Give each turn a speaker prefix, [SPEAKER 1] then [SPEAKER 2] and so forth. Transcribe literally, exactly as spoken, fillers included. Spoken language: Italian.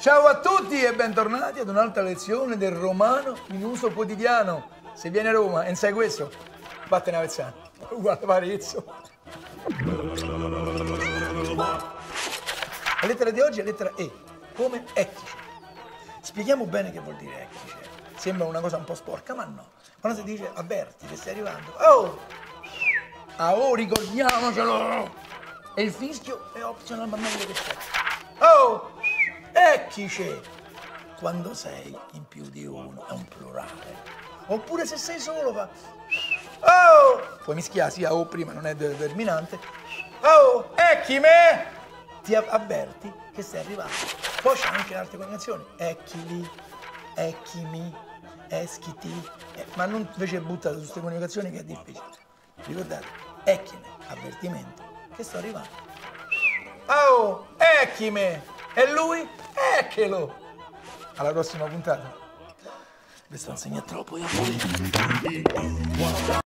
[SPEAKER 1] Ciao a tutti e bentornati ad un'altra lezione del romano in uso quotidiano. Se vieni a Roma e non sai questo, vattene a Avezzano. Uguale Varezzo. La lettera di oggi è la lettera E, come ectice. Spieghiamo bene che vuol dire ectice. Sembra una cosa un po' sporca, ma no. Quando si dice avverti che stai arrivando, oh! Ah, oh, ricordiamocelo! E il fischio è optional, ma meglio che c'è. Oh! Ectice! Quando sei in più di uno, è un plurale. Oppure se sei solo, fa... Oh! Puoi mischiare sia O prima, non è determinante. Oh! Ecchime! Ti avverti che stai arrivando. Poi c'è anche altre coniugazioni. Ecchili, ecchimi, eschiti. Eh, ma non invece buttate su queste coniugazioni che è difficile. Ricordate, ecchime, avvertimento, che sto arrivando. Oh! Ecchime! E lui? Ecchelo! Alla prossima puntata. Mi sto insegnando troppo io.